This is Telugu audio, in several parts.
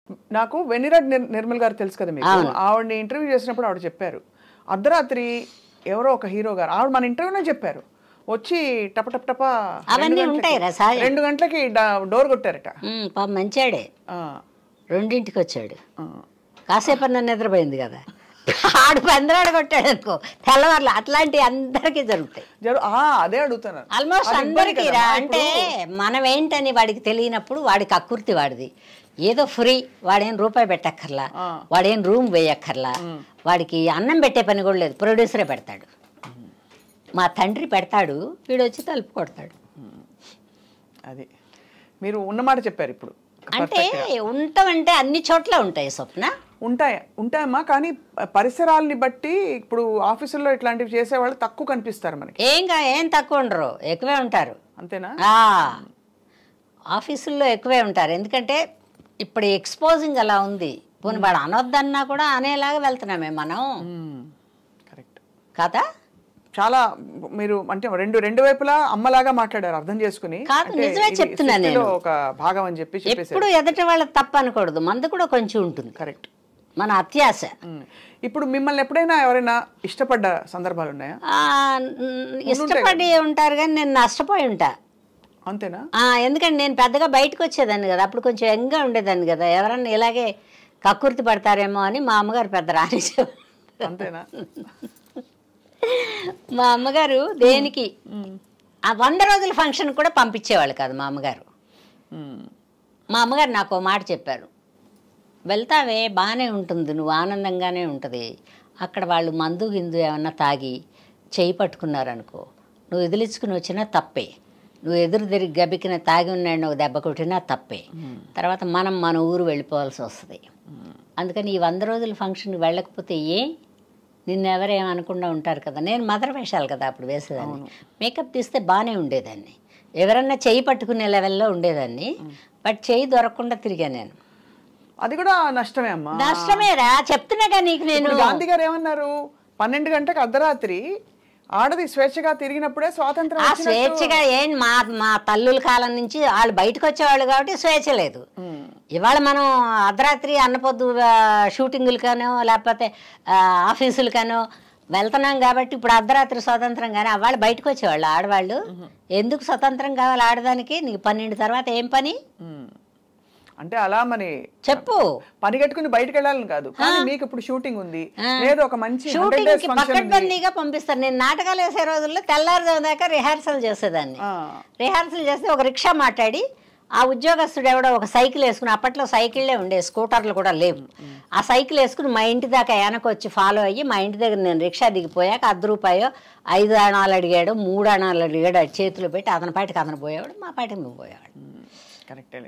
నాకు వెనిరెడ్డి నిర్మల్ గారు తెలుసు కదా మీకు, ఆవిడని ఇంటర్వ్యూ చేసినప్పుడు ఆవిడ చెప్పారు, అర్ధరాత్రి ఎవరో ఒక హీరో గారు, ఆవిడ మన ఇంటర్వ్యూనే చెప్పారు, వచ్చి టప టప టప 2 గంటలకి డోర్ కొట్టారట. మంచాడే 2ంటికి వచ్చాడు, కాసేపు నన్ను నిద్రపోయింది కదా, ఆడు పందిరాడు కొట్టాడు అనుకో తెల్లవారులు. అట్లాంటివి అందరికీ జరుగుతాయి. అదే అడుగుతున్నారు ఆల్మోస్ట్ అందరికీ. అంటే మనం ఏంటని వాడికి తెలియనప్పుడు వాడికి అకృతి వాడిది. ఏదో ఫ్రీ, వాడేం రూపాయి పెట్టక్కర్లా, వాడేం రూమ్ వేయక్కర్లా, వాడికి అన్నం పెట్టే పని కూడా లేదు, ప్రొడ్యూసరే పెడతాడు. మా తండ్రి పెడతాడు, వీడు వచ్చి తలుపు కొడతాడు. అది మీరు ఉన్నమాట చెప్పారు. ఇప్పుడు అంటే ఉంటామంటే అన్ని చోట్ల ఉంటాయి స్వప్న, ఉంటాయమ్మా. కానీ పరిసరాలని బట్టి ఇప్పుడు ఆఫీసుల్లో ఇట్లాంటివి చేసేవాళ్ళు తక్కువ కనిపిస్తారు మనకి. ఏం తక్కువ ఉండరు, ఎక్కువే ఉంటారు. అంతేనా? ఆఫీసుల్లో ఎక్కువే ఉంటారు. ఎందుకంటే ఇప్పుడు ఎక్స్పోజింగ్ అలా ఉంది. పోనీ వాడు అనొద్దన్నా కూడా అనేలాగా వెళ్తున్నామే మనం. కరెక్ట్ కదా? చాలా మీరు అంటే రెండు వైపులా అమ్మలాగా మాట్లాడారు, అర్థం చేసుకుని. కాదు, నిజమే చెప్తున్నాను నేను, ఒక భాగం అని చెప్పి ఎప్పుడు ఎదుటి వాళ్ళ తప్పు అనకూడదు, మంది కూడా కొంచెం ఉంటుంది. కరెక్ట్, మన అత్యాశ. ఇప్పుడు మిమ్మల్ని ఎప్పుడైనా ఎవరైనా ఇష్టపడ్డ సందర్భాలు ఉన్నాయా? ఇష్టపడి ఉంటారు కానీ నేను నష్టపోయి ఉంటా. అంతేనా? ఎందుకంటే నేను పెద్దగా బయటకు వచ్చేదాన్ని కదా, అప్పుడు కొంచెం యంగ్గా ఉండేదాన్ని కదా, ఎవరన్నా ఇలాగే కక్కుర్తి పడతారేమో అని మా అమ్మగారు పెద్ద రానిచ్చేవారు. అంతేనా? మా అమ్మగారు దేనికి ఆ 100 రోజుల ఫంక్షన్ కూడా పంపించేవాళ్ళు కాదు మా అమ్మగారు. మా అమ్మగారు నాకు ఓ మాట చెప్పారు, వెళ్తావే బాగానే ఉంటుంది, నువ్వు ఆనందంగానే ఉంటుంది, అక్కడ వాళ్ళు మందు గిందు ఏమన్నా తాగి చేయి పట్టుకున్నారనుకో, నువ్వు ఎదిలించుకుని వచ్చినా తప్పే, నువ్వు ఎదురు తిరిగి గబికిన తాగి ఉన్నాడు ఒక దెబ్బ కొట్టినా తప్పే, తర్వాత మన ఊరు వెళ్ళిపోవాల్సి వస్తుంది. అందుకని ఈ 100 రోజుల ఫంక్షన్కి వెళ్ళకపోతే నిన్నెవరేమనకుండా ఉంటారు కదా. నేను మదర్ వేషాలు కదా అప్పుడు వేసేదాన్ని, మేకప్ తీస్తే బాగానే ఉండేదాన్ని, ఎవరన్నా చెయ్యి పట్టుకునే లెవెల్లో ఉండేదాన్ని. బట్ చెయ్యి దొరకకుండా తిరిగా నేను. అది కూడా నష్టమే అమ్మా. నష్టమేరా, చెప్తున్నాగా నీకు నేను. గాంధీ గారు ఏమన్నారు, 12 గంటలకు అర్ధరాత్రి ఆడది స్వేచ్ఛగా తిరిగినప్పుడే స్వాతంత్రం. ఆ స్వేచ్ఛగా మా తల్లుల కాలం నుంచి వాళ్ళు బయటకు వచ్చేవాళ్ళు కాబట్టి స్వేచ్ఛ లేదు. ఇవాళ మనం అర్ధరాత్రి అన్నపొద్దు షూటింగులకనో లేకపోతే ఆఫీసులకనో వెళ్తున్నాం కాబట్టి ఇప్పుడు అర్ధరాత్రి స్వతంత్రం. కానీ వాళ్ళు బయటకు వచ్చేవాళ్ళు ఆడవాళ్ళు. ఎందుకు స్వతంత్రం కావాలి ఆడదానికి? నీకు 12 తర్వాత ఏం పని అంటే అలా మరి చెప్పు. పని కట్టుకుని బయటకు వెళ్ళాలని కాదు, కానీ మీకు ఇప్పుడు షూటింగ్ ఉంది, లేదు ఒక మంచి షూటింగ్ పక్కడ్బందీగా పంపిస్తారు. నేను నాటకాలు వేసే రోజుల్లో తెల్లారుజాము దాకా రిహార్సల్ చేసేదాన్ని. రిహార్సల్ చేస్తే ఒక రిక్షా మాట్లాడి ఆ ఉద్యోగస్తుడు ఎవడో ఒక సైకిల్ వేసుకుని, అప్పట్లో సైకిళ్ళే ఉండే, స్కూటర్లు కూడా లేవు, ఆ సైకిల్ వేసుకుని మా ఇంటి దాకా వెనకొచ్చి ఫాలో అయ్యి మా ఇంటి దగ్గర నేను రిక్షా దిగిపోయాక 10 రూపాయో 5 అణాలు అడిగాడు, 3 అణాలు అడిగాడు, అది చేతిలో పెట్టి అతని పాటికి అతను పోయేవాడు, మా పాటికి మేము పోయేవాడు. కరెక్టే.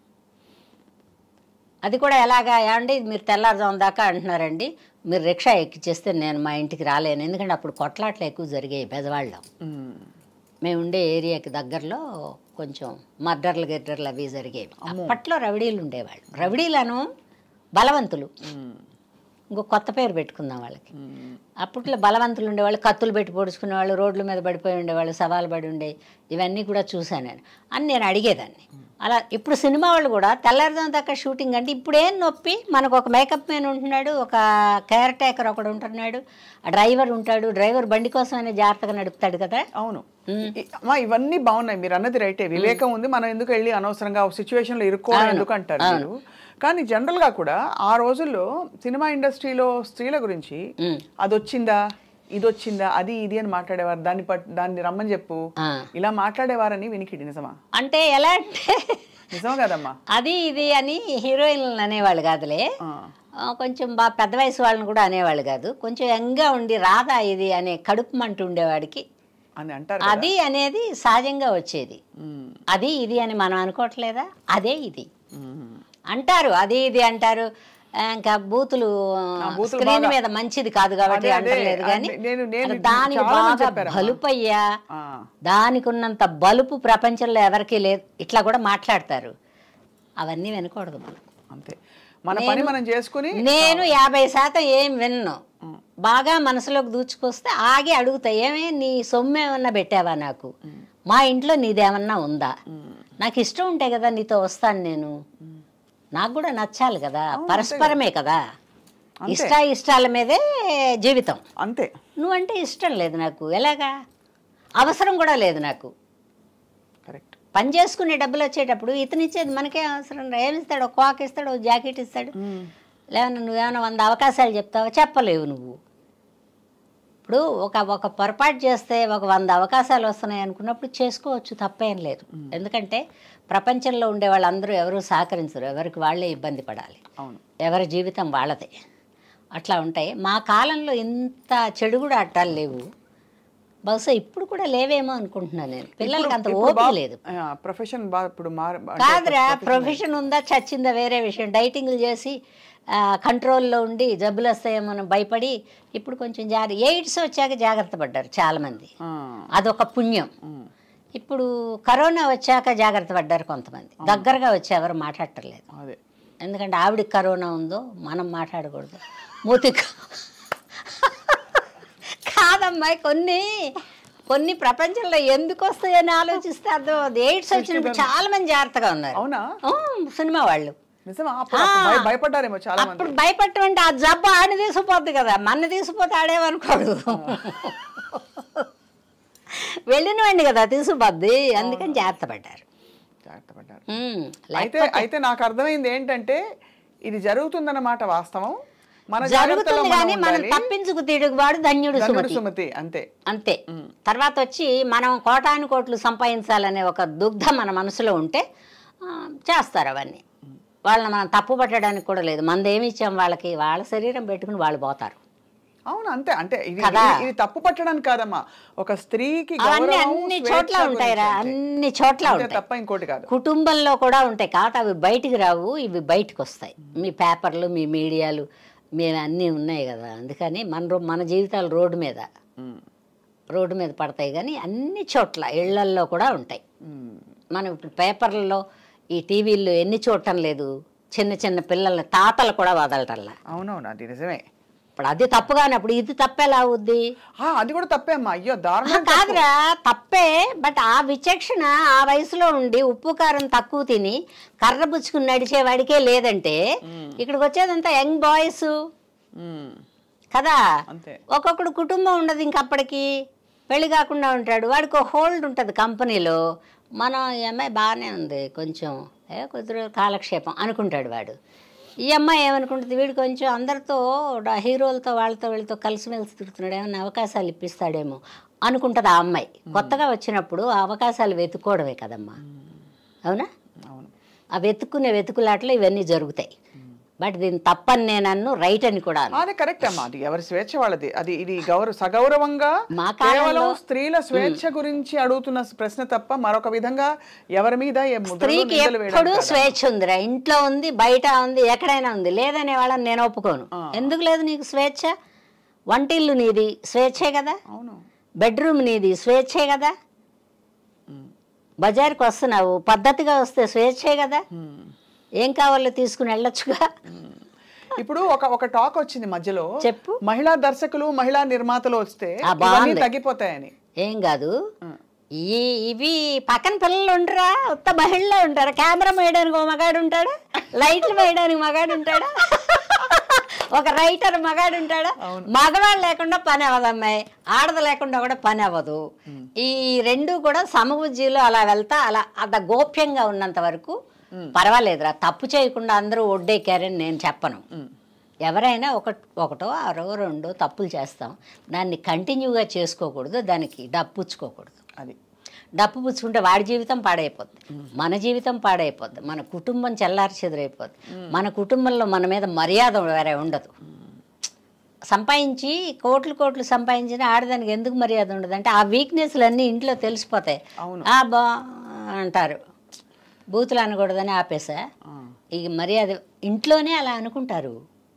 అది కూడా ఎలాగా ఏమండి మీరు తెల్లారుజాము దాకా అంటున్నారండి, మీరు రిక్షా ఎక్కిచ్చేస్తే నేను మా ఇంటికి రాలేను. ఎందుకంటే అప్పుడు కొట్లాట్లు ఎక్కువ జరిగాయి బెజవాళ్ళలో. మేము ఉండే ఏరియాకి దగ్గరలో కొంచెం గిడ్డర్లు అవి జరిగేవి. అప్పట్లో రవిడీలు ఉండేవాళ్ళు. రవిడీలను బలవంతులు, ఇంకో కొత్త పేరు పెట్టుకుందాం వాళ్ళకి. అప్పట్లో బలవంతులు ఉండేవాళ్ళు, కత్తులు పెట్టి పొడుచుకునేవాళ్ళు, రోడ్ల మీద పడిపోయి ఉండేవాళ్ళు, సవాలు పడి ఉండే, ఇవన్నీ కూడా చూశాను నేను అని నేను అడిగేదాన్ని. అలా ఇప్పుడు సినిమా వాళ్ళు కూడా తెల్లారుజాము దాకా షూటింగ్ అంటే ఇప్పుడేం నొప్పి, మనకు ఒక మేకప్ మ్యాన్ ఉంటున్నాడు, ఒక కేర్ టేకర్ ఒకడు ఉంటున్నాడు, ఆ డ్రైవర్ ఉంటాడు, డ్రైవర్ బండి కోసమైనా జాగ్రత్తగా నడుపుతాడు కదా. అవును ఇవన్నీ బాగున్నాయి, మీరు అన్నది రైటే, వివేకం ఉంది, మనం ఎందుకు వెళ్ళి అనవసరంగా సిచ్యువేషన్లో ఇరుక్కోవడం ఎందుకు అంటారు మీరు. కానీ జనరల్గా కూడా ఆ రోజుల్లో సినిమా ఇండస్ట్రీలో స్త్రీల గురించి అది వచ్చిందా ఇది వచ్చిందా అది ఇది అని మాట్లాడేవారు, దాన్ని రమ్మని చెప్పు ఇలా మాట్లాడేవారని వినికిడి. నిజమా? అంటే ఎలా అంటే నిజమా కదమ్మా, అది ఇది అని హీరోయిన్లు అనేవాళ్ళు కాదులే, కొంచెం బాగా పెద్ద వయసు వాళ్ళని కూడా అనేవాళ్ళు కాదు, కొంచెం యంగ్గా ఉండి రాదా ఇది అనే కడుపు మంట ఉండేవాడికి అని అంటారు. అది అనేది సహజంగా వచ్చేది. అది ఇది అని మనం అనుకోవట్లేదా, అదే ఇది అంటారు, అది ఇది అంటారు. ఇంకా బూతులు స్క్రీన్ మీద మంచిది కాదు కాబట్టి అంటలేదు, కానీ దానికి బాగా బలుపయ్యా, దానికి ఉన్నంత బలుపు ప్రపంచంలో ఎవరికీ లేదు, ఇట్లా కూడా మాట్లాడతారు. అవన్నీ వినకూడదు మనం. అంతే, మన పని మనం చేసుకుని. నేను 50% ఏం విన్ను, బాగా మనసులోకి దూచుకొస్తే ఆగి అడుగుతా, ఏమే నీ సొమ్ము ఏమన్నా పెట్టావా నాకు, మా ఇంట్లో నీదేమన్నా ఉందా, నాకు ఇష్టం ఉంటే కదా నీతో వస్తాను నేను, నాకు కూడా నచ్చాలి కదా, పరస్పరమే కదా, ఇష్టాల మీదే జీవితం. అంతే. నువ్వంటే ఇష్టం లేదు నాకు, ఎలాగా, అవసరం కూడా లేదు నాకు. కరెక్ట్. పని చేసుకునే డబ్బులు వచ్చేటప్పుడు ఇతనిచ్చేది మనకే అవసరం. ఏమిస్తాడు, ఒక కాక్ ఇస్తాడు, ఒక జాకెట్ ఇస్తాడు. లేవన్నా నువ్వేమైనా 100 అవకాశాలు చెప్తావా? చెప్పలేవు నువ్వు. ఇప్పుడు ఒక పొరపాటు చేస్తే ఒక 100 అవకాశాలు వస్తున్నాయి అనుకున్నప్పుడు చేసుకోవచ్చు, తప్పేం లేదు. ఎందుకంటే ప్రపంచంలో ఉండే వాళ్ళందరూ ఎవరు సహకరించరు, ఎవరికి వాళ్ళే ఇబ్బంది పడాలి. ఎవరి జీవితం వాళ్ళదే. అట్లా ఉంటాయి. మా కాలంలో ఇంత చెడు కూడా అట్టాలు లేవు. బహుశా ఇప్పుడు కూడా లేవేమో అనుకుంటున్నాను నేను. పిల్లలకి అంత ఓపిక లేదు. ప్రొఫెషన్ కాదురా, ప్రొఫెషన్ ఉందా చచ్చిందా వేరే విషయం. డైటింగ్లు చేసి కంట్రోల్లో ఉండి జబ్బులు వస్తాయేమో భయపడి ఇప్పుడు కొంచెం ఎయిడ్స్ వచ్చాక జాగ్రత్త పడ్డారు చాలామంది, అదొక పుణ్యం. ఇప్పుడు కరోనా వచ్చాక జాగ్రత్త పడ్డారు కొంతమంది. దగ్గరగా వచ్చి ఎవరు మాట్లాడటలేదు. ఎందుకంటే ఆవిడికి కరోనా ఉందో మనం మాట్లాడకూడదు. మూతి కాదమ్మాయి, కొన్ని ప్రపంచంలో ఎందుకు వస్తాయని ఆలోచిస్తే అర్థం. ఎయిడ్స్ వచ్చినప్పుడు చాలా మంది జాగ్రత్తగా ఉన్నారు. సినిమా వాళ్ళు భయపడ్డారేమో చాలా. అప్పుడు భయపడటం అంటే ఆ జబ్బు ఆడిని తీసుకుపోద్ది కదా, మన తీసుకుపోతే ఆడేమనుకోడు. వెళ్ళినవండి కదా తీసుకుపోద్ది, అందుకని జాగ్రత్త పడ్డారు. అయితే నాకు అర్థమైంది ఏంటంటే ఇది జరుగుతుందన్నమాట వాస్తవం. జరుగుతుంది కానీ మనం తప్పించుకు తిరుగువాడు ధన్యుడు సుమతి. అంతే అంతే. తర్వాత వచ్చి మనం కోటాను కోట్లు సంపాదించాలనే ఒక దుగ్ధ మన మనసులో ఉంటే చేస్తారు అవన్నీ. వాళ్ళని మనం తప్పు పట్టడానికి కూడా లేదు. మనదేమి ఇచ్చాం వాళ్ళకి, వాళ్ళ శరీరం పెట్టుకుని వాళ్ళు పోతారు. అవును, అంతే. అంటే ఇది తప్పు పట్టడానికి కాదమ్మా, ఒక స్త్రీకి అన్ని చోట్ల ఉంటాయిరా, అన్ని చోట్ల ఉంటాయి, తప్ప ఇంకోటి కాదు. కుటుంబంలో కూడా ఉంటాయి. కాదు అవి బయటికి రావు, ఇవి బయటకు వస్తాయి. మీ పేపర్లు, మీ మీడియాలు, మేము అన్నీ ఉన్నాయి కదా. అందుకని మన జీవితాలు రోడ్డు మీద పడతాయి. కానీ అన్ని చోట్ల ఇళ్లల్లో కూడా ఉంటాయి. మనం ఇప్పుడు పేపర్లలో, ఈ టీవీల్లో ఎన్ని చూడటం లేదు, చిన్న చిన్న పిల్లల్ని తాతలు కూడా వదలటల్లా. అవునవును, అది నిజమే. ఇప్పుడు అది తప్పు కానప్పుడు ఇది తప్పేలా అవుద్ది? అది కూడా తప్పే అమ్మా. అయ్యో దారుణం కాదురా, తప్పే. బట్ ఆ విచక్షణ ఆ వయసులో ఉండి ఉప్పు కారం తక్కువ తిని కర్ర పుచ్చుకుని నడిచేవాడికే లేదంటే ఇక్కడికి వచ్చేదంతా యంగ్ బాయ్స్ కదా. ఒక్కొక్కడు కుటుంబం ఉండదు ఇంకప్పటికి, పెళ్లి కాకుండా ఉంటాడు. వాడికి ఒక హోల్డ్ ఉంటుంది కంపెనీలో. మనం ఈ అమ్మాయి బాగానే ఉంది, కొంచెం కొద్దిగా కాలక్షేపం అనుకుంటాడు వాడు. ఈ అమ్మాయి ఏమనుకుంటుంది, వీడు కొంచెం అందరితో హీరోలతో వీళ్ళతో కలిసిమెలిసి తిరుగుతున్నాడు, ఏమైనా అవకాశాలు ఇప్పిస్తాడేమో అనుకుంటుంది ఆ అమ్మాయి. కొత్తగా వచ్చినప్పుడు ఆ అవకాశాలు వెతుక్కోవడమే కదమ్మా. అవునా? ఆ వెతుకులాటలో ఇవన్నీ జరుగుతాయి. బట్ దీన్ని తప్పని నేను రైట్ అని కూడా. అది కరెక్ట్ అమ్మా, అది ఎవరి స్వేచ్ఛ వాళ్ళది. అది ఇది సగౌరవంగా కేవలం స్త్రీల స్వేచ్ఛ గురించి అడుగుతున్న ప్రశ్న తప్ప మరొక విధంగా ఎవరి మీద స్త్రీకి ఎప్పుడు స్వేచ్ఛ ఉందిరా. ఇంట్లో ఉంది, బయట ఉంది, ఎక్కడైనా ఉంది. లేదనే వాళ్ళని నేను ఒప్పుకోను. ఎందుకు లేదు నీకు స్వేచ్ఛ? వంటిల్లు నీది, స్వేచ్ఛే కదా. బెడ్రూమ్ నీది, స్వేచ్ఛే కదా. బజార్కి వస్తున్నావు, పద్ధతిగా వస్తే స్వేచ్ఛే కదా. ఏం కావాలో తీసుకుని వెళ్ళొచ్చుగా. ఇప్పుడు ఒక టాక్ వచ్చింది మధ్యలో, చెప్పు, మహిళా దర్శకులు, మహిళా నిర్మాతలు వస్తే తగ్గిపోతాయని. ఏం కాదు, ఇవి పక్కన పిల్లలు ఉండరా, ఉత్త మహిళలో ఉంటారా? కెమెరా వేయడానికి ఒక మగాడు ఉంటాడా, లైట్లు వేయడానికి మగాడు ఉంటాడా, ఒక రైటర్ మగాడు ఉంటాడా? మగవాళ్ళు లేకుండా పని అవ్వదు అమ్మాయి, ఆడది లేకుండా కూడా పని అవ్వదు. ఈ రెండు కూడా సమబుజ్జిలో అలా వెళ్తా అలా గోప్యంగా ఉన్నంత వరకు పర్వాలేదురా. తప్పు చేయకుండా అందరూ ఒడ్డెక్కారని నేను చెప్పను. ఎవరైనా ఒకటో అరో రెండో తప్పులు చేస్తాం, దాన్ని కంటిన్యూగా చేసుకోకూడదు, దానికి డప్పుచ్చుకోకూడదు. అది డప్పు పుచ్చుకుంటే వాడి జీవితం పాడైపోద్ది, మన జీవితం పాడైపోద్ది, మన కుటుంబం చెల్లారి చెదురైపోద్ది. మన కుటుంబంలో మన మీద మర్యాద వేరే ఉండదు. సంపాదించి కోట్లు సంపాదించిన ఆడదానికి ఎందుకు మర్యాద ఉండదు అంటే ఆ వీక్నెస్లు అన్నీ ఇంట్లో తెలిసిపోతాయి. బా అంటారు, బూతులు అనకూడదని ఆపేసా. ఇక మర్యాద ఇంట్లోనే అలా అనుకుంటారు.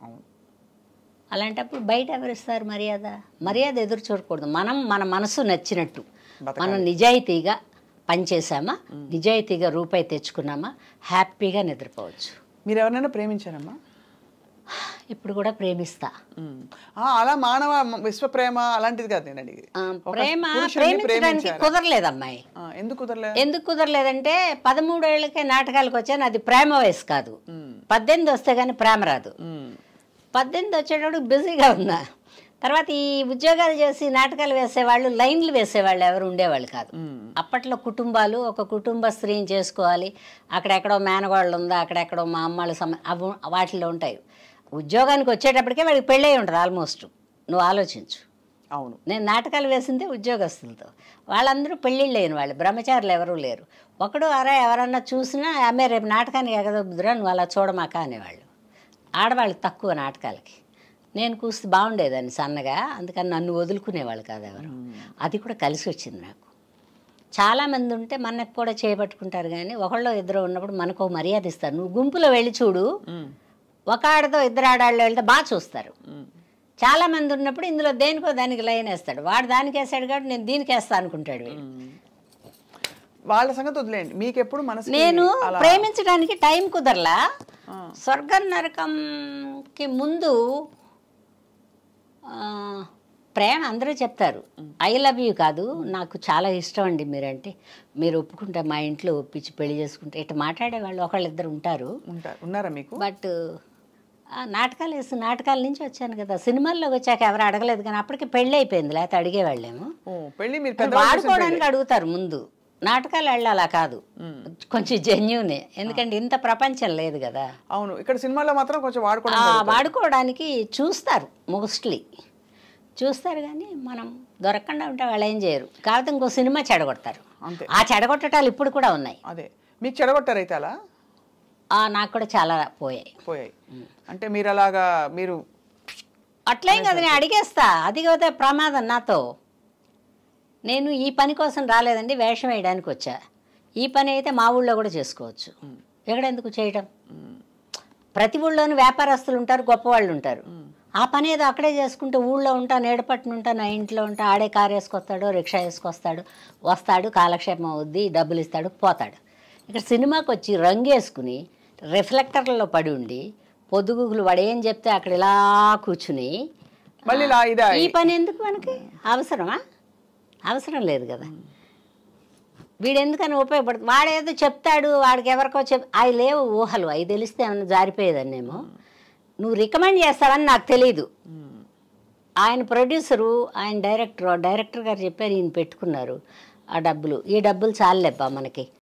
అలాంటప్పుడు బయట ఎవరిస్తారు మర్యాద ఎదురు చూడకూడదు. మన మనసు నచ్చినట్టు మనం నిజాయితీగా పనిచేసామా, నిజాయితీగా రూపాయి తెచ్చుకున్నామా, హ్యాపీగా నిద్రపోవచ్చు. మీరు ఎవరైనా ప్రేమించారమ్మా? ఇప్పుడు కూడా ప్రేమిస్తా. అలా మానవ విశ్వప్రేమ అలాంటిది కాదు నేను అడిగి. ప్రేమించడానికి కుదరలేదు అమ్మాయి. ఎందుకు కుదరలేదంటే 13 ఏళ్ళకే నాటకాలకు వచ్చాను. అది ప్రేమ వయసు కాదు. 18 వస్తే కానీ ప్రేమ రాదు. 18 వచ్చేటప్పుడు బిజీగా ఉన్నా. తర్వాత ఈ ఉద్యోగాలు చేసి నాటకాలు వేసేవాళ్ళు, లైన్లు వేసేవాళ్ళు ఎవరు ఉండేవాళ్ళు కాదు. అప్పట్లో కుటుంబాలు, ఒక కుటుంబ స్త్రీని చేసుకోవాలి, అక్కడెక్కడో మేనగోళ్ళు ఉందా, అక్కడెక్కడో మా అమ్మాళ్ళ అవి వాటిలో ఉంటాయి. ఉద్యోగానికి వచ్చేటప్పటికే వాడికి పెళ్ళై ఉంటుంది ఆల్మోస్ట్. నువ్వు ఆలోచించు. అవును, నేను నాటకాలు వేసిందే ఉద్యోగస్తులతో. వాళ్ళందరూ పెళ్ళిళ్ళు లేని వాళ్ళు, బ్రహ్మచారులు ఎవరూ లేరు. ఒకడు ఎవరన్నా చూసినా ఆమె రేపు నాటకానికి ఎగదొబ్బుదురా, నువ్వు అలా చూడమాక అనేవాళ్ళు. ఆడవాళ్ళు తక్కువ నాటకాలకి. నేను కూస్తే బాగుండేదాన్ని సన్నగా, అందుకని నన్ను వదులుకునేవాళ్ళు కాదు ఎవరు. అది కూడా కలిసి వచ్చింది నాకు. చాలామంది ఉంటే మనకు కూడా చేపట్టుకుంటారు, కానీ ఒకళ్ళు ఇద్దరు ఉన్నప్పుడు మనకు మర్యాద ఇస్తారు. నువ్వు గుంపులో వెళ్ళి చూడు, ఒక ఆడతో ఇద్దరు ఆడాళ్ళు వెళ్తే బాగా చూస్తారు. చాలామంది ఉన్నప్పుడు ఇందులో దేనికో దానికి లైన్ వేస్తాడు. వాడు దానికి వేస్తాడు కాబట్టి నేను దీనికి వేస్తా అనుకుంటాడు. వాళ్ళ సంగతి వదిలేండి. మీకు ఎప్పుడు మనసు నేను ప్రేమించడానికి టైం కుదరలా. స్వర్గం నరకంకి ముందు ప్రేమ అందరూ చెప్తారు. ఐ లవ్ యూ కాదు, నాకు చాలా ఇష్టం అండి మీరంటే, మీరు ఒప్పుకుంటే మా ఇంట్లో ఒప్పించి పెళ్లి చేసుకుంటే ఇట్లా మాట్లాడేవాళ్ళు ఒకళ్ళిద్దరు ఉన్నారా మీకు? బట్ నాటకాలు వేసి నాటకాల నుంచి వచ్చాను కదా, సినిమాల్లోకి వచ్చాక ఎవరు అడగలేదు, కానీ అప్పటికి పెళ్ళి అయిపోయింది. లేకపోతే అడిగేవాళ్ళేమో. వాడుకోవడానికి అడుగుతారు ముందు. నాటకాలు వెళ్ళాలా కాదు, కొంచెం జెన్యూనే. ఎందుకంటే ఇంత ప్రపంచం లేదు కదా. అవును, ఇక్కడ సినిమాలో మాత్రం కొంచెం వాడుకోవడానికి చూస్తారు, మోస్ట్లీ చూస్తారు. కానీ మనం దొరకకుండా ఉంటే వాళ్ళు ఏం చేయరు. కాకపోతే ఇంకో సినిమా చెడగొడతారు. ఆ చెడగొట్టటాలు ఇప్పుడు కూడా ఉన్నాయి. అదే మీకు చెడగొట్టారు అయితే అలా? నాకు కూడా చాలా పోయాయి. అంటే మీరు అలాగా మీరు అట్లేం కదా, నేను అడిగేస్తా. అది కదా ప్రమాదం నాతో. నేను ఈ పని కోసం రాలేదండి, వేషం వేయడానికి వచ్చా. ఈ పని అయితే మా ఊళ్ళో కూడా చేసుకోవచ్చు, ఎక్కడెందుకు చేయడం? ప్రతి ఊళ్ళోనూ వ్యాపారస్తులు ఉంటారు, గొప్పవాళ్ళు ఉంటారు. ఆ పని ఏదో అక్కడే చేసుకుంటే ఊళ్ళో ఉంటా, నేడపట్టున ఉంటా, నా ఇంట్లో ఉంటా. ఆడే కారు వేసుకొస్తాడు, రిక్షా వేసుకొస్తాడు, వస్తాడు, కాలక్షేపం అవుద్ది, డబ్బులు ఇస్తాడు, పోతాడు. ఇక్కడ సినిమాకి వచ్చి రంగు వేసుకుని రిఫ్లెక్టర్లలో పడి ఉండి పొద్దుగుగులు వాడు ఏం చెప్తే అక్కడ ఇలా కూర్చుని ఈ పని ఎందుకు మనకి? అవసరమా? అవసరం లేదు కదా. వీడెందుకని ఉపయోగపడుతుంది? వాడేదో చెప్తాడు, వాడికి ఎవరికో అవి లేవు ఊహలు. అవి తెలిస్తే ఏమన్నా జారిపోయేదాన్నేమో. నువ్వు రికమెండ్ చేస్తావని నాకు తెలీదు. ఆయన ప్రొడ్యూసరు, ఆయన డైరెక్టర్ గారు చెప్పారు, ఈయన పెట్టుకున్నారు ఆ డబ్బులు. ఈ డబ్బులు చాలులేబ్బా మనకి.